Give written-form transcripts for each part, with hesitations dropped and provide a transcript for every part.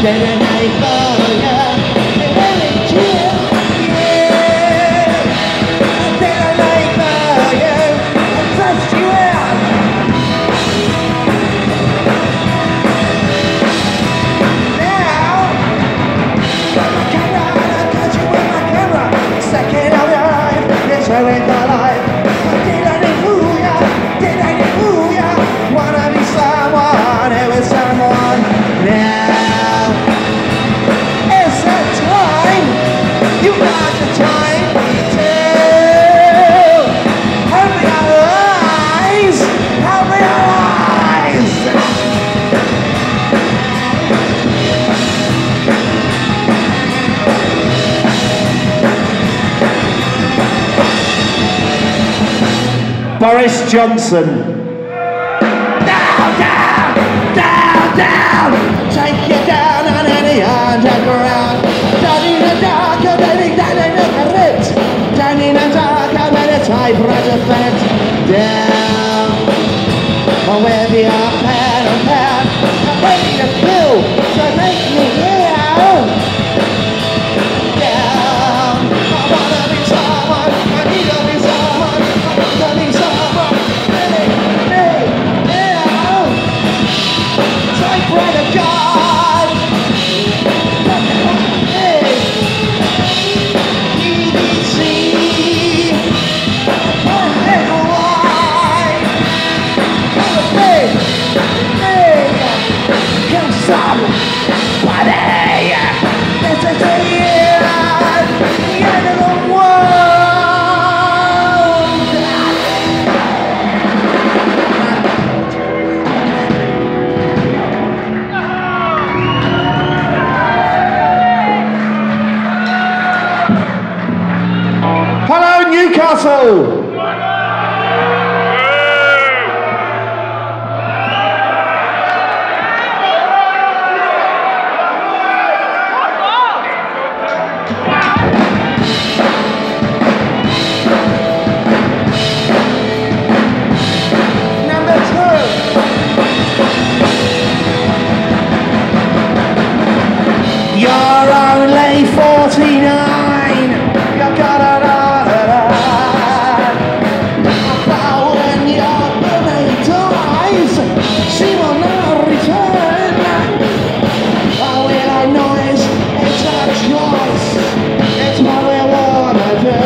Boris Johnson. Down, down, down, down. Take you down on any underground. Down in the dark, you're living down in the ripped. Down in the dark, I'm at a typewriter fence. Down, with your pen and pad. I'm ready to kill, so make me hear. Down, I wanna be someone, I need to be someone, I want to be someone. Really, yeah. Typewriter God. BBC. Hello, Newcastle! Number 2. You're only 49. You've got it all. When your baby dies, she will not return. Oh, we like noise, it's our choice. It's what we wanna do.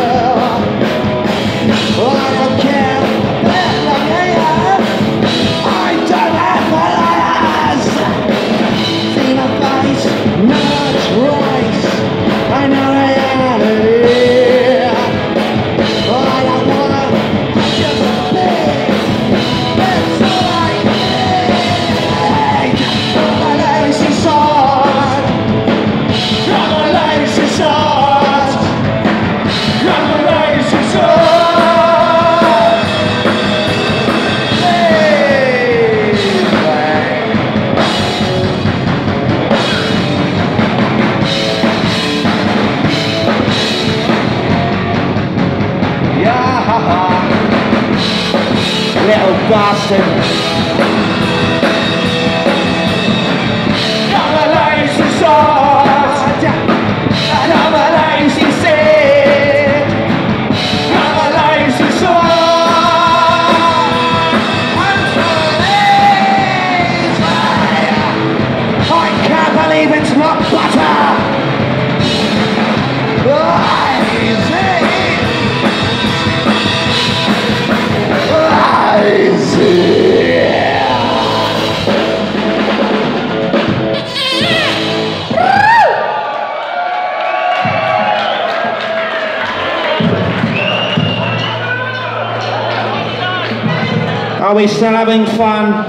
I don't care, let me hear. I don't have liars. See my face, not twice. I know reality. I don't wanna just be. That's all I need. My lazy sword. My lazy sword. My lazy sword. Yeah, little bastard. I'm a lazy sword. And I'm a lazy seed. I'm a lazy sword. I'm so lazy. I can't believe it's not butter. Are we still having fun?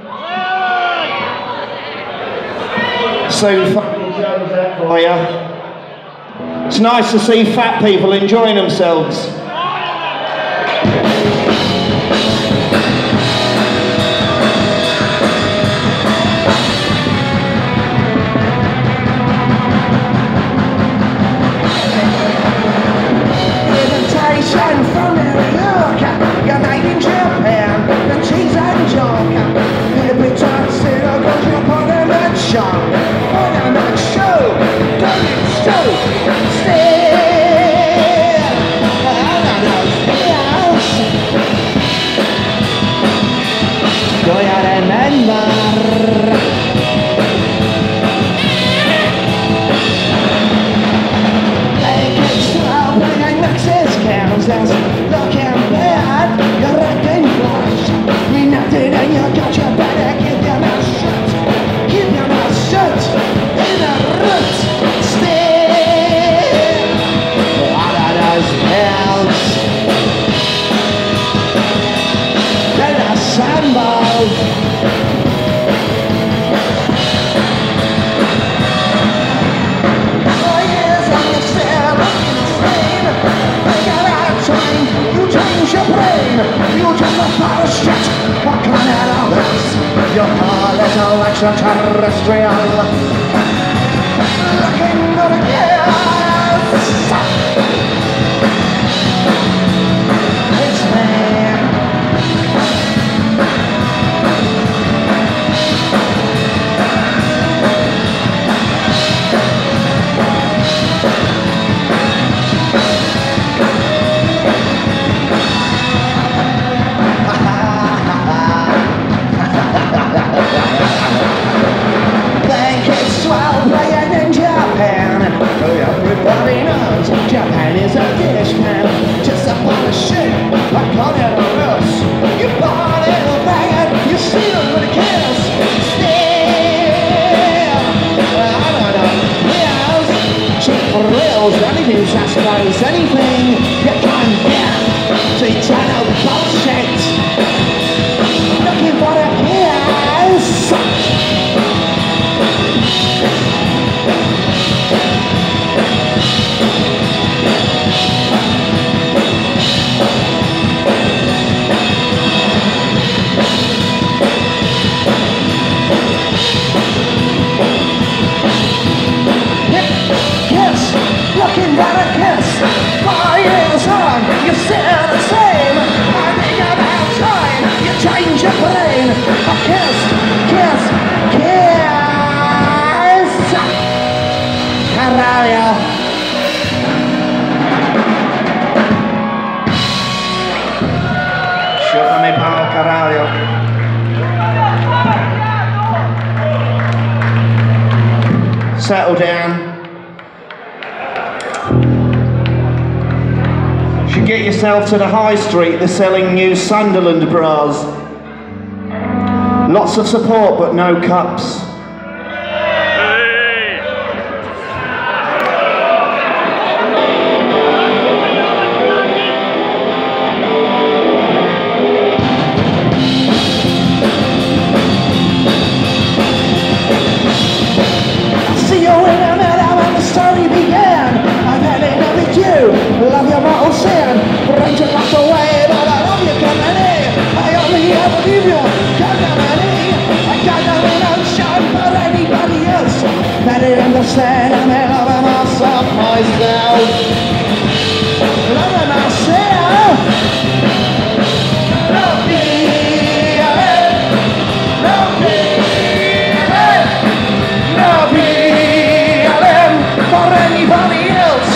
So fucking Jones out for you. It's nice to see fat people enjoying themselves. Invitation from New York. You're made in Japan. The cheese and junk. You'll be dancing across your parliament shop. extraterrestrial. Looking for a kiss. It's me. Think it's swell playing in Japan. Everybody knows Japan is a dish man. Just a pile of shit, I call it a roast. You bought it, bang it, you steal it with a kiss. Still, I don't know, yes, cheap thrills, anything satisfies anything you can get. So you try no bullshit. Looking for a kiss. Kiss, looking for a kiss. 4 years on, you're still the same. I think about time you change your brain. A kiss, kiss, kiss. Caralho. Chúpame pa'l caralho. Settle down. Should get yourself to the high street. They're selling new Sunderland bras. Lots of support, but no cups. See you in a minute when the story began. I've had enough with you. Love your mortal sin. Bring your life away, but I love you, company. I only ever leave you, company. I got no emotion for anybody else. Better understand I'm in love with myself, myself. Loving myself. No feeling. No feeling. No feeling for anybody else.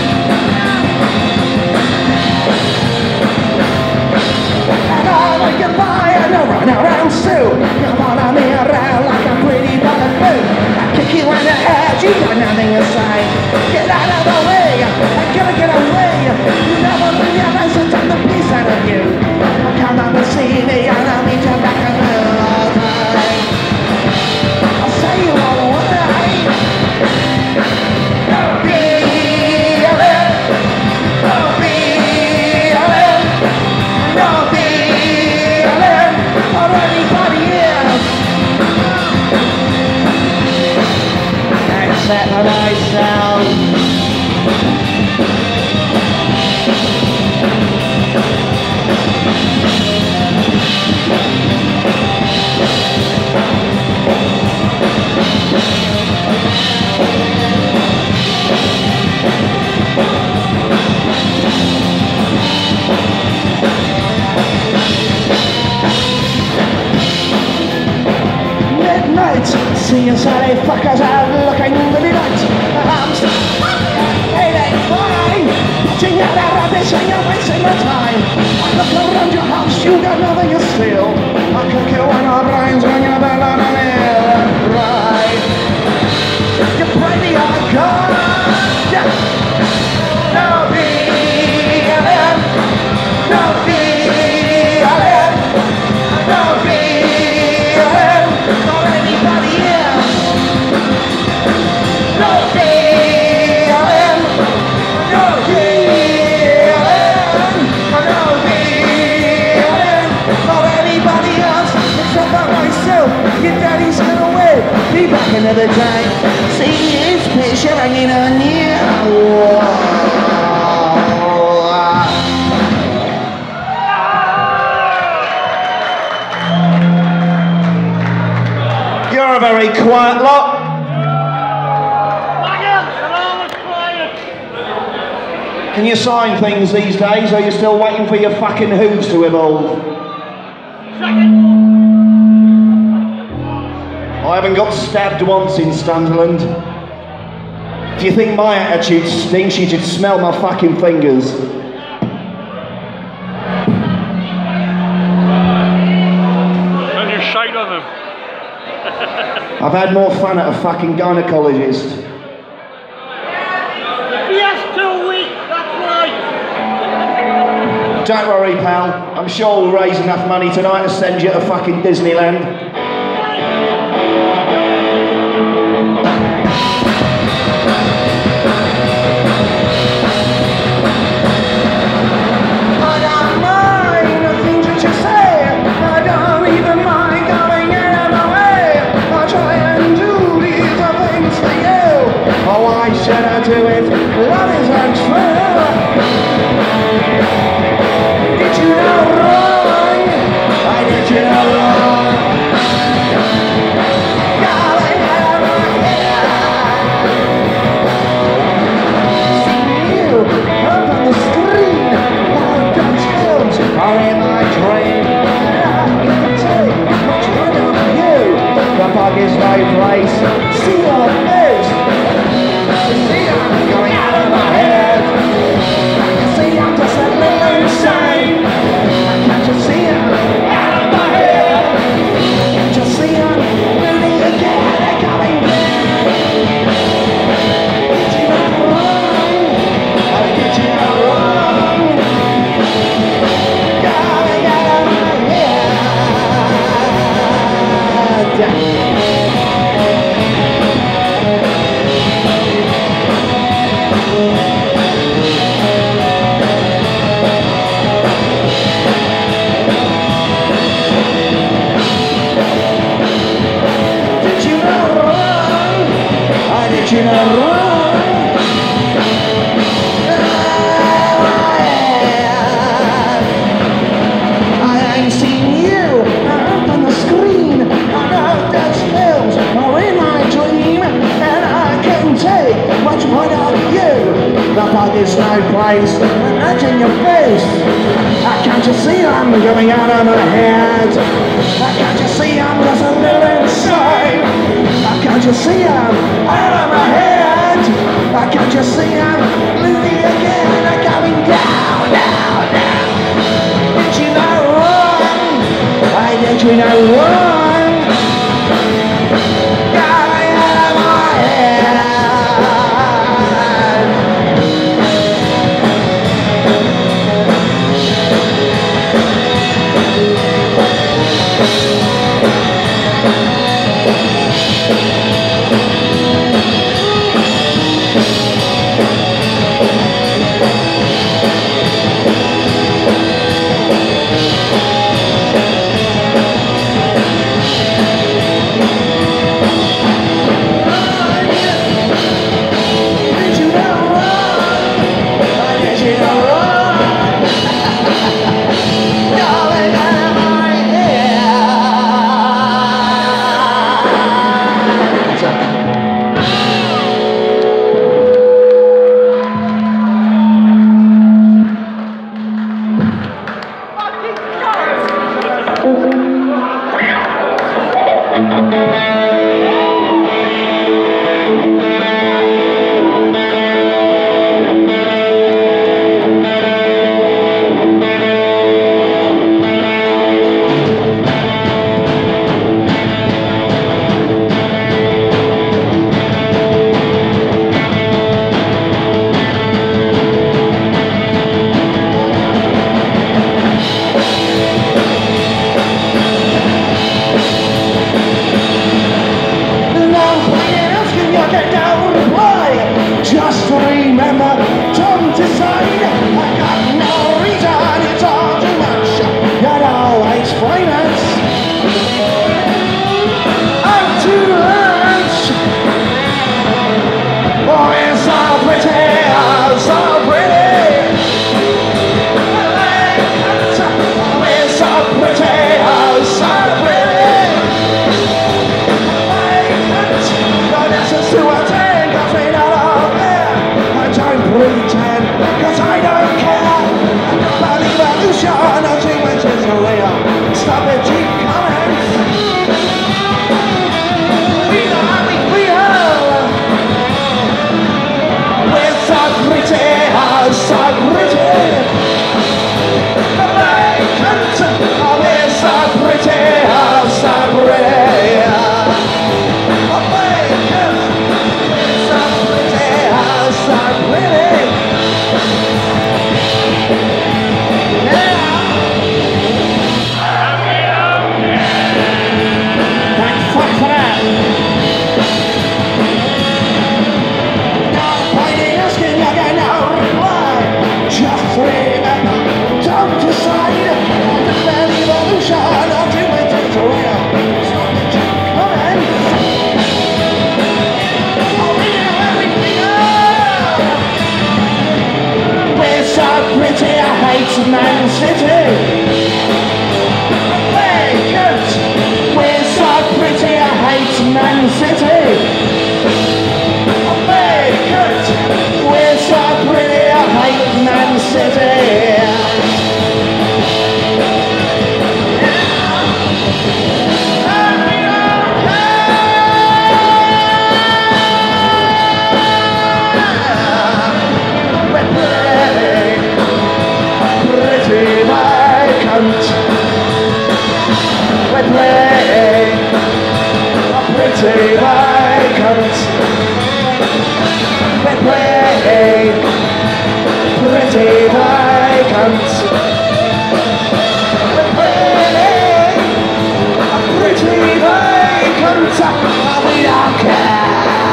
And all I can buy and I run around too. You wanna me around like a pretty bugaboo. I kick you in the head, you got nothing to say. Get out of the way, I gotta get away. You never realize I took the piece out of you. Come on to see me and I'll meet you back in the time. I'll say you all the way. No feeling, no feeling, no feeling for anybody else. Except for myself. Midnight, see you Saturday fuckers out looking really nice. I'm still it ain't fine. Watching out that rubbish and you're wasting my time. I look around your house, you got nothing to steal. I'll kick you in our brains when you're down on an hill. Right. You're pretty hardcore. Yeah. No feeling. No feeling. No feeling for anybody else. No feeling. No feeling. No feeling for anybody else except for myself. Your daddy's gonna win. Be back another day. See his picture hanging on you. You're are a very quiet lot. Can you sign things these days, or are you still waiting for your fucking hooves to evolve? I haven't got stabbed once in Sunderland. If you think my attitude stinks, you should smell my fucking fingers. And you shite on them. I've had more fun at a fucking gynecologist. Yes, 2 weeks, that's right. Don't worry, pal. I'm sure we'll raise enough money tonight to send you to fucking Disneyland. Should I do it? Love is untrue. Did you know wrong? Why did you know wrong? Darling, out of my head. Seeing you up on the screen, now Dutch films are in my dream. And I can take what you want of you. The bug is no place. See your face. See, I'm going out of my head. See, I'm just a little insane. Can't you see I'm out of my head? Can't you see I'm really again and coming back? Did you know wrong? How did you know wrong? Going out of my head. You know wrong. I ain't seen you up on the screen. I know Dutch films are in my dream, and I couldn't take much more of you. The bug is no place, imagine your face. Can't you see I'm going out of my head? Can't you see I'm just a little inside? Can't you see I'm out of my head? Can't you see I'm loony again? I'm coming down, down, down. Did you know wrong? Why did you know wrong? Going out of my head. pretty vacant. Pretty vacant. Pretty vacant. We don't care.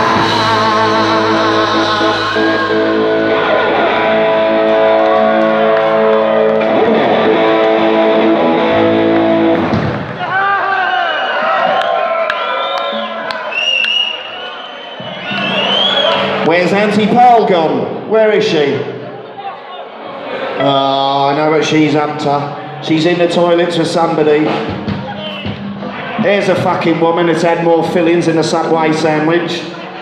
Where's Auntie Pearl gone? Where is she? Oh, I know what she's up to. She's in the toilets with somebody. Here's a fucking woman that's had more fillings than a Subway sandwich.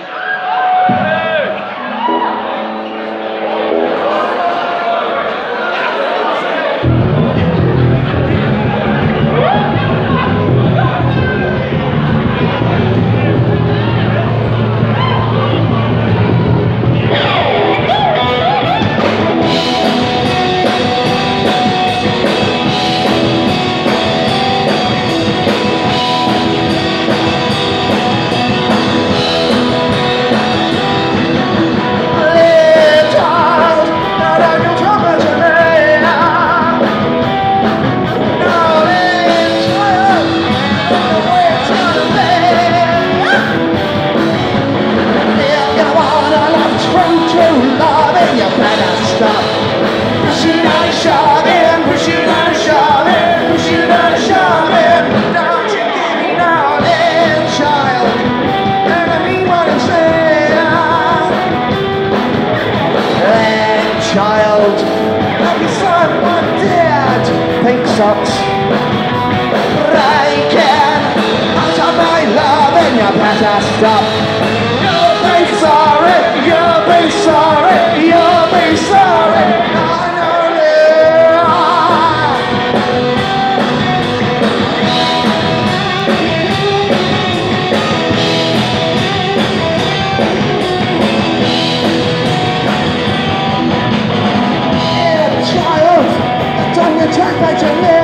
Socks breaking out of my love, and you better stop. You'll be sorry, you'll be sorry, you'll be sorry. I know yeah, child, don't you turn back to me.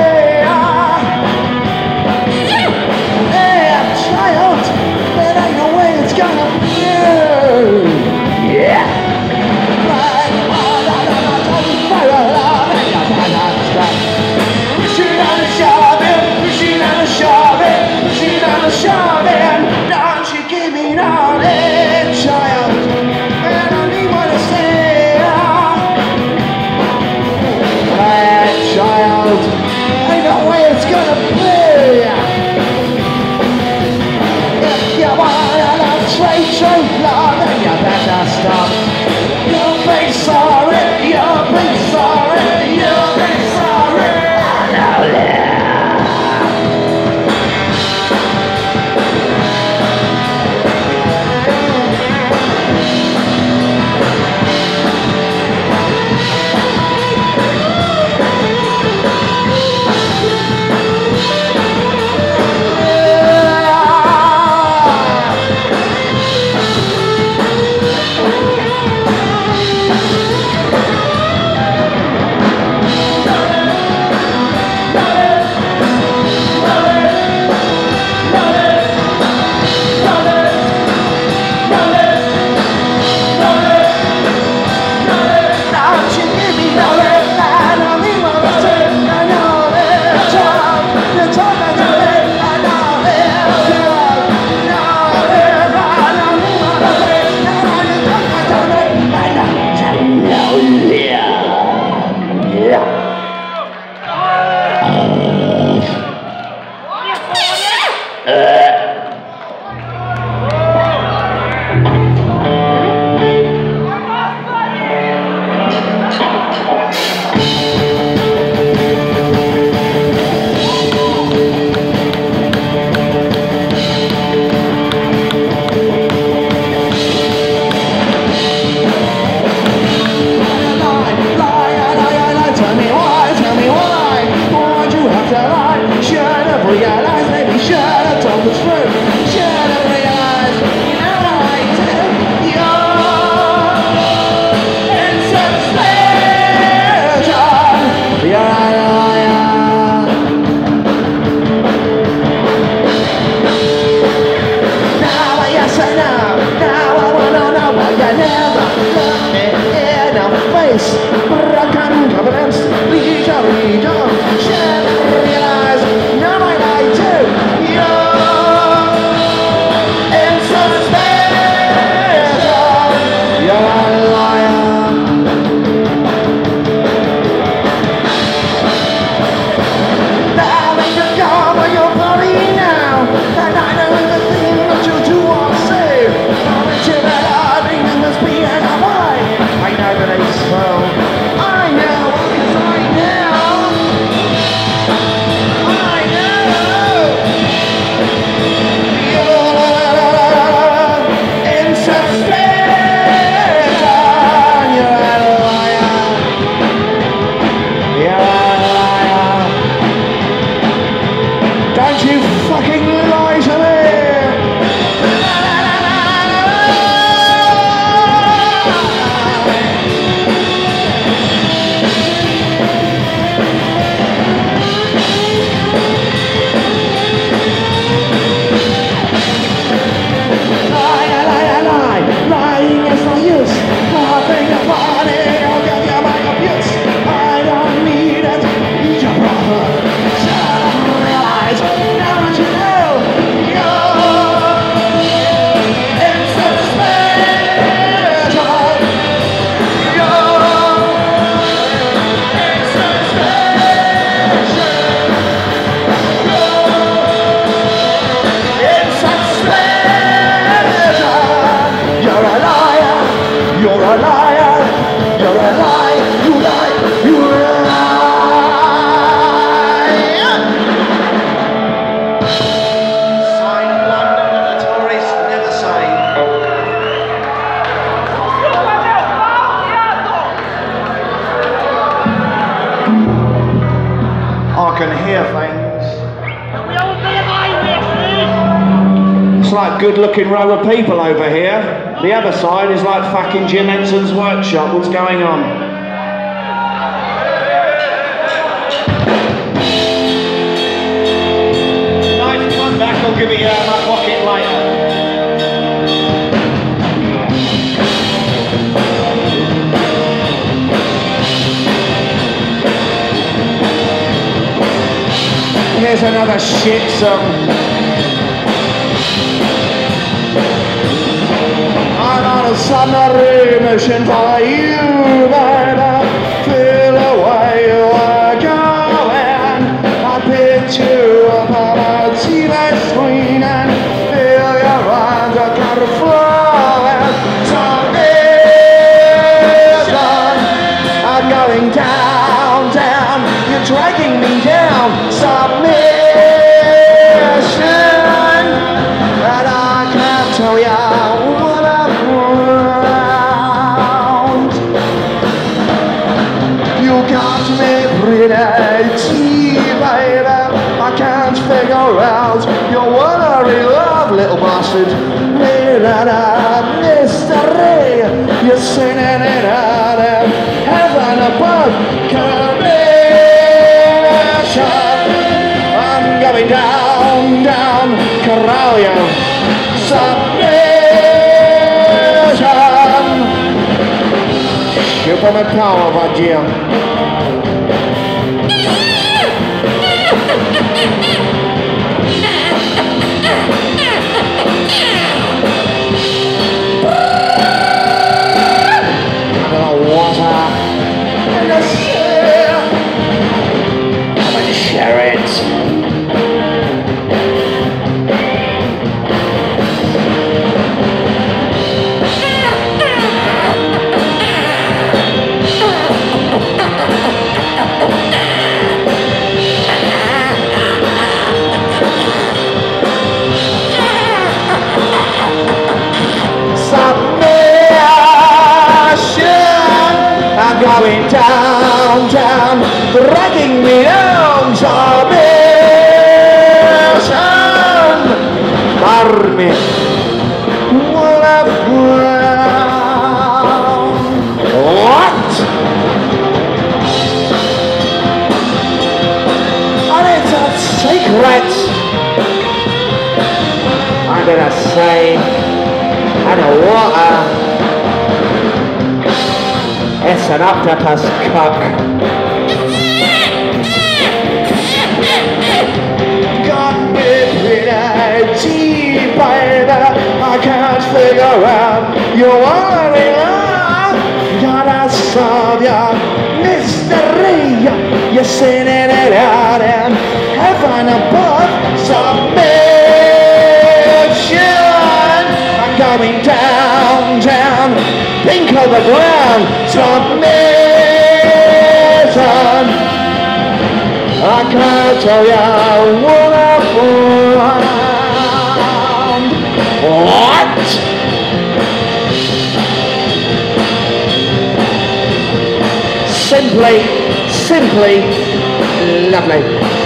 Stop. You'll be sorry, you'll be sorry, you'll be sorry. face. Broken covenants, legally done. Shall realize, now I lie too. You're in suspicion. You're a liar. Darling, you cover your body now, and I know everything that you do or say. Promise you that I think it must be an lie. I know that it's so. I know, 'cause I know. I know. You're in suspicion. You're a liar. You're a liar. Don't you fucking lie to me! Lie. Lying is no use. Nothing about it. I'll give you my abuse. I don't need it. Need your brother. Realize now that you know you're in suspicion. You're in suspicion. You're in suspicion. You're a liar. You're a liar. You're a lie. You lie. You lie. Sign of London and the tourists never say. I can hear things. It's like a good looking row of people over here. The other side is like fucking Jim Henson's workshop. What's going on? Nice one back. I'll give you my pocket later. Here's another shit song. I'm on a submarine mission for you, baby. Feel the way you are going. I picture you upon a TV screen and feel your arms are kind of flowing. Submission. I'm going down, down. You're dragging me down. Submission. And I can't tell ya what I've found. You got me pretty, baby. I can't figure out your worry, love, little bastard. Mystery, you're singing it out of heaven above. Commission. I'm going down, down, Corralio. Submission. You put my power over Jim. Water in the sea. Come and share it. I'm going down, down, dragging me down, submission. Army, what I've found. What? And it's a secret. I'm gonna say, I know water. It's an octopus cock. Got me pretty deep, baby. I can't figure out your worry love. Gotta solve your mystery. You're sending it out in heaven above. Submission. I'm going down, down. Think of the ground. Submission. I can't tell you what I found. What? Simply lovely.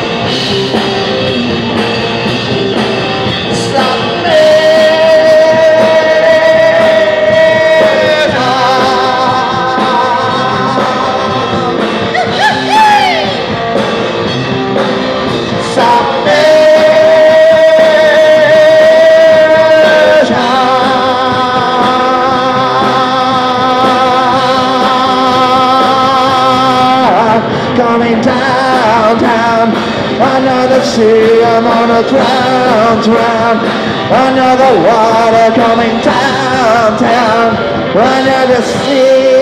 Coming down, down, another sea, I'm on a drown, drown, another water coming down, down, another sea.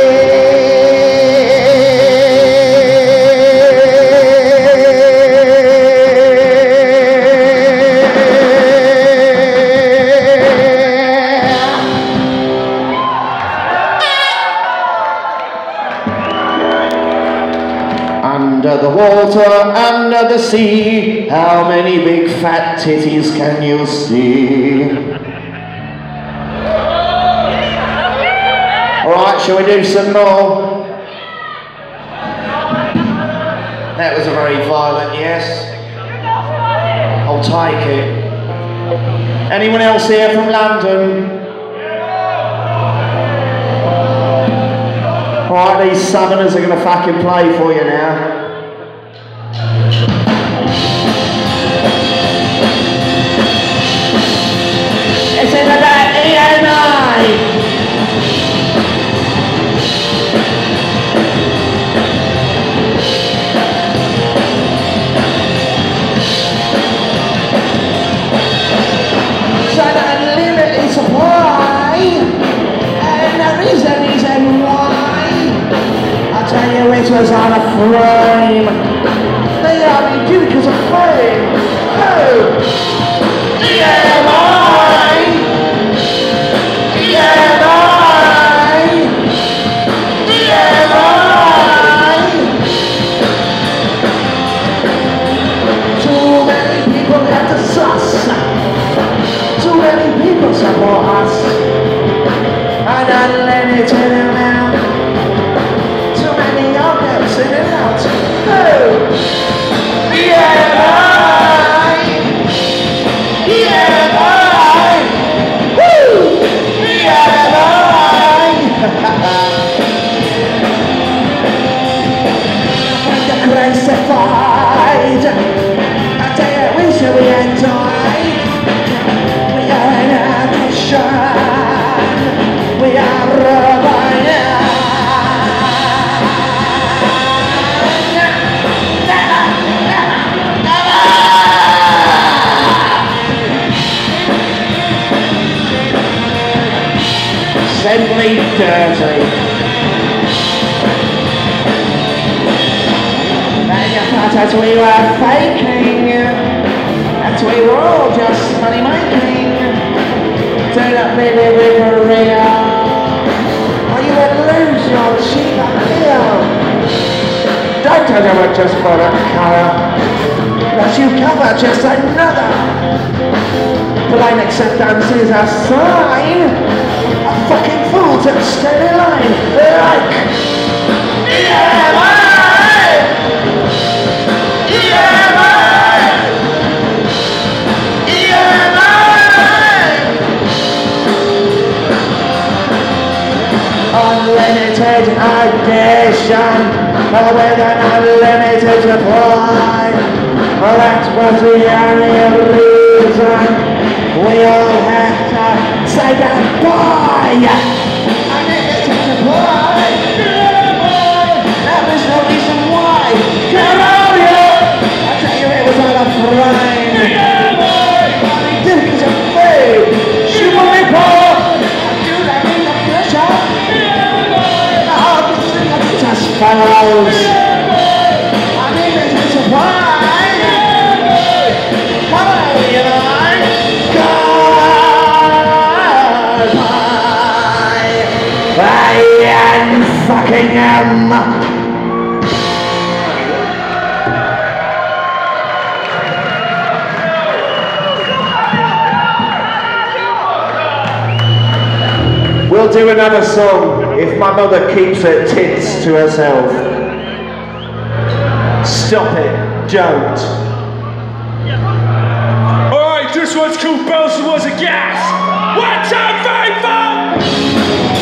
Under the water, under the sea, how many big fat titties can you see? Alright, shall we do some more? That was a very violent yes. I'll take it. Anyone else here from London? Alright, these Southerners are going to fucking play for you now. It's in the back, EMI! So that unlimited supply, and there is a reason why. I'll tell you it was on a frame. They only do because of fame. Oh! EMI! EMI! EMI! Too many people have to suss. Too many people support us. And unlimited amount. Too many of them sitting out. Oh! EMI! EMI! Woo! EMI! When the crucified, I tell you, we should be died. We are an addiction. We are rebellion. Simply dirty. And you thought as we were faking, that we were all just money making. Turn up baby with a real, or you would lose your cheap appeal. Don't tell them we're just for a colour, that you cover just another. Blind acceptance is a sign. Fucking fools that stand in line like EMI! EMI! EMI! Unlimited addition with an unlimited supply. That was the only reason we all have to say goodbye. Unlimited supply. fellows. I need it to surprise. Hello, you know. Goodbye. I am fucking am. We'll do another song if my mother keeps her tits to herself. Stop it, don't. Alright, this one's called Bells and Was a Gas. 1, 2, 3, 4!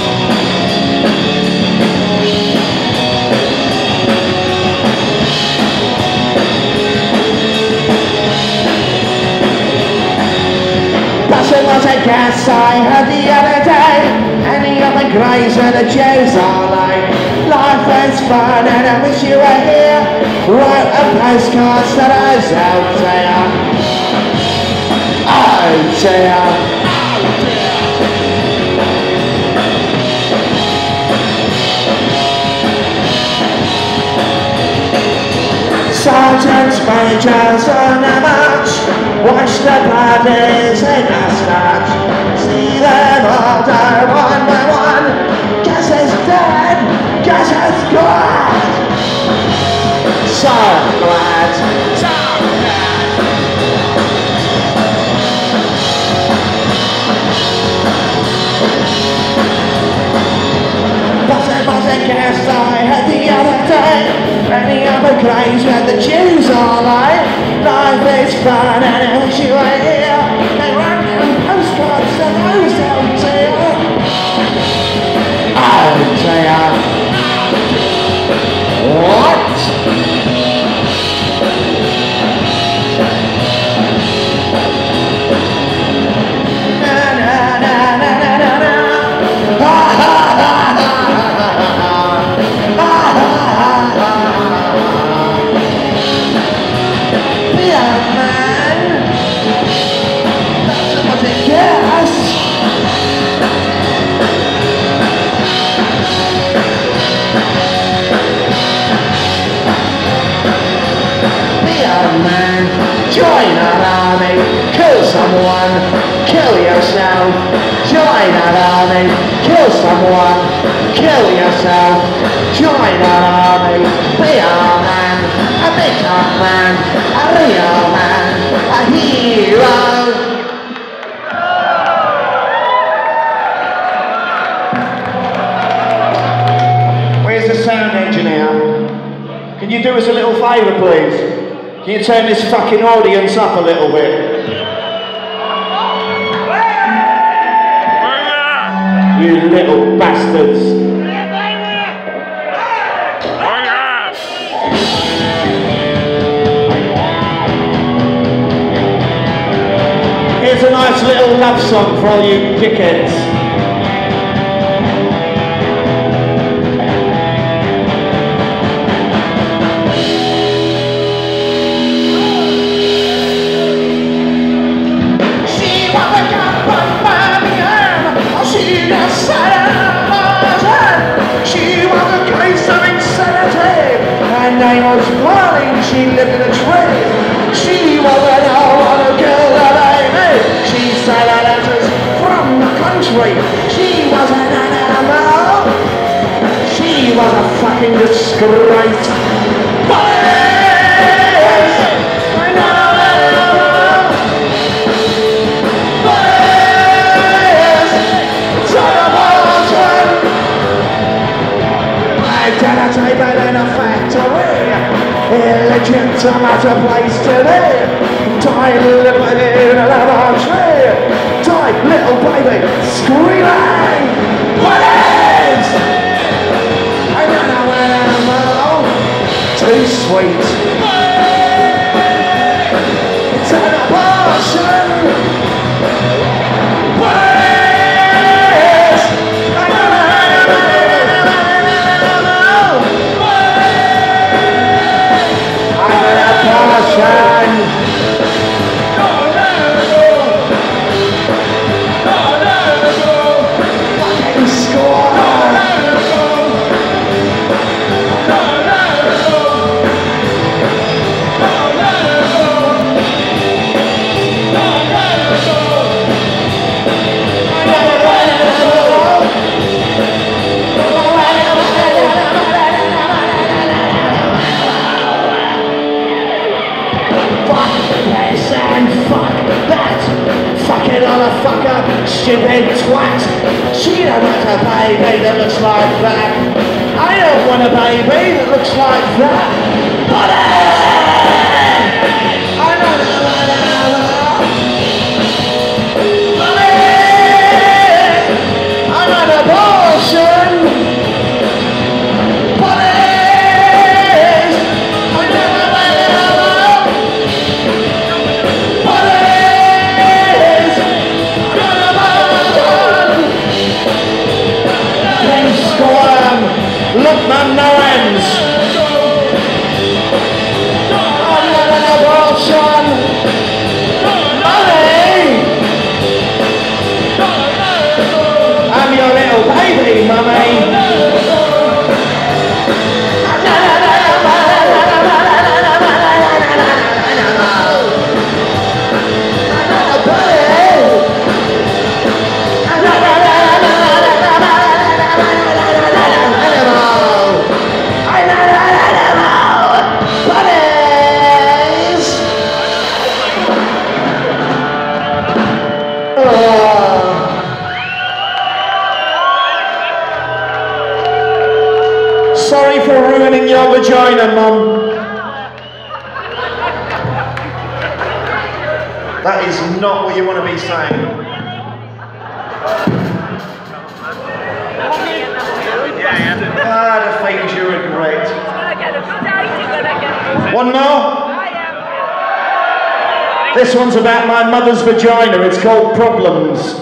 Bussin' was a gas I heard the other day. Any of the greys and the Jews are like, life is fun and I wish you were here. Wrote a postcard that I was out there. Oh dear. Sergeants, majors on a march, watch the bodies in a starch. See them all die one by one. Guess it's dead, guess it's glad. So glad, so glad. Buzzing gas I had the other day. Any other graves where the Jews are like, life is fun and I wish you were here. They write them postcards to those out there. Oh dear. What? Na na na na na na na. Ha ha ha ha ha. Ha ha ha ha. Yeah, man. That's what it gets. Join our army, kill someone, kill yourself. Join our army, kill someone, kill yourself. Join our army, be our man, a big tough man, a real man, a hero. Where's the sound engineer? Can you do us a little favour, please? Can you turn this fucking audience up a little bit? You little bastards. Here's a nice little love song for all you dickheads. Name was Marlene, she lived in a tree. She was an old girl that I knew. She said her letters from the country. She was an animal. She was a fucking disgrace. Boys! I know that. Boys! It's an abortion. I did a table in a factory. Illegitimate place to live. Die living in a laboratory. Die little baby screaming. Please! I don't know an animal. Too sweet. It's an abortion. Please! I don't know an animal. Fucking score! Fucking motherfucker, stupid twat. She don't want a baby that looks like that. I don't want a baby that looks like that. I'm an abortion. Look, man, no ends. I'm not an abortion. Money. I'm your little baby, mummy. Sorry for ruining your vagina, Mum. That is not what you want to be saying. Ah, the things you regret. One more? This one's about my mother's vagina. It's called Problems.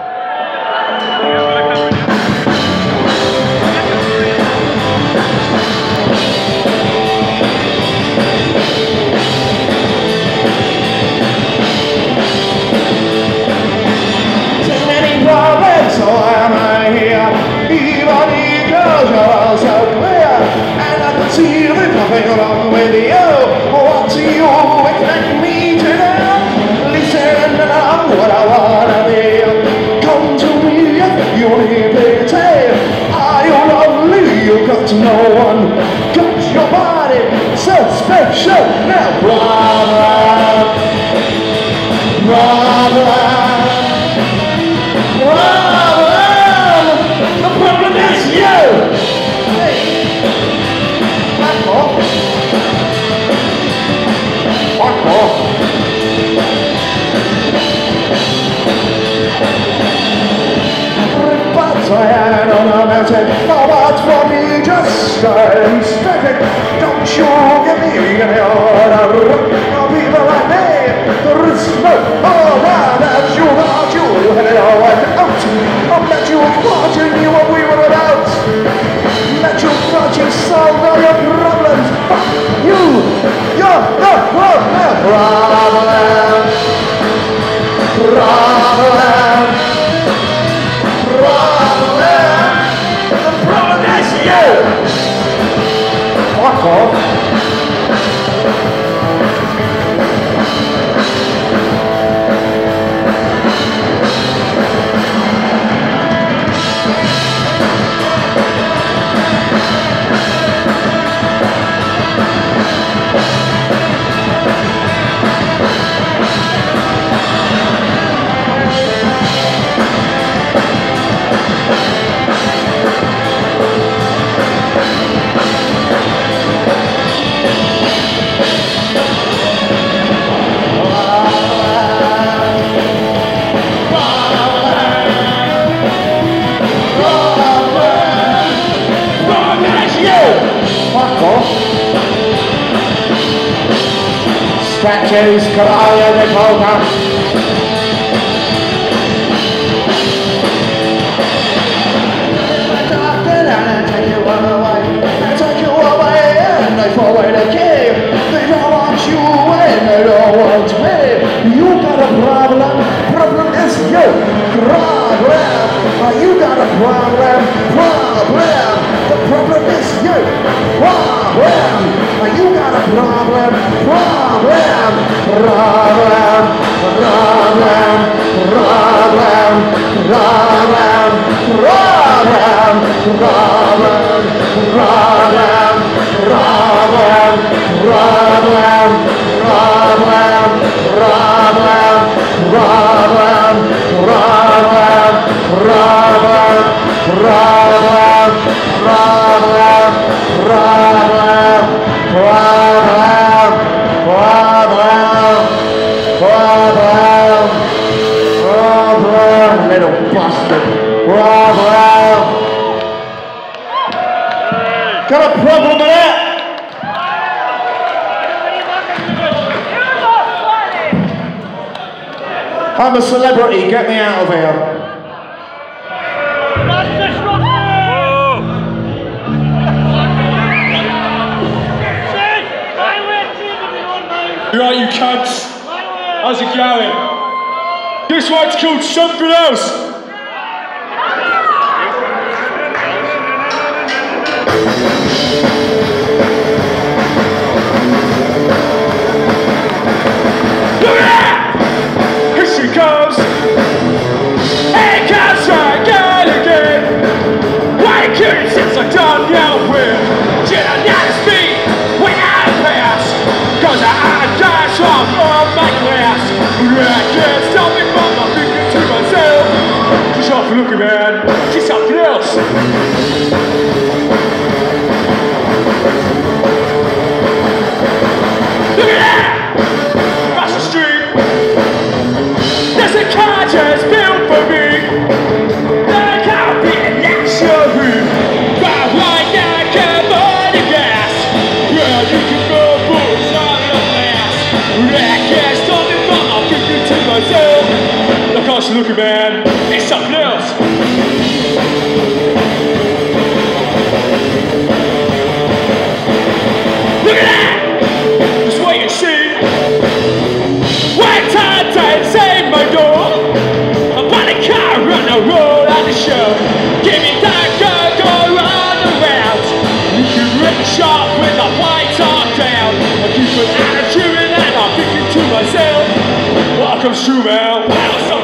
See, there's nothing wrong with you. What do you expect me to do? Listen, I'm what I wanna be. Come to me if you need pity. Are you lonely? You got no one. Got your body suspicious. Now, problem. The problem is you. I on a mountain, oh, what's for me, just stay static. Don't you give me any order. People like me, there is no order that you got you had it all worked out. I bet you thought you knew what we were about. Bet you thought you solved all your problems. Fuck you, you're the problem. Fuck off. Statues, Coralla de Coca. Take you away, and they throw away the key. They don't want you, and they don't want me. You got a problem, problem is you. Problem, you got a problem, problem. The problem is you. Problem, you got a problem, problem. little bastard. Bravo. Got a problem with it? I'm a celebrity, get me out of here. You right, you cunts? How's it going? This one's called Something Else. Look at that! Here she comes. Here comes her again. Why couldn't since I done your will? Should I not speak when I pass? Cause I dash off on my glass. I can't stop me from my thinking to myself. She's off looking, man. She's something else. Look at that! Across the street, there's a car just built for me. There can't be a luxury. But right now, come on the gas. Yeah, you can go boots on the glass. I can't stop me from my thinking to myself. Look how she's looking, man. It's something else. Look at that! Just wait and see. One time to save my door. I'm on a car on the road on the show. Give me that girl, go round and round. You can rip sharp with a white top down. I keep an attitude and I'm thinking to myself, what comes true, man? Wow,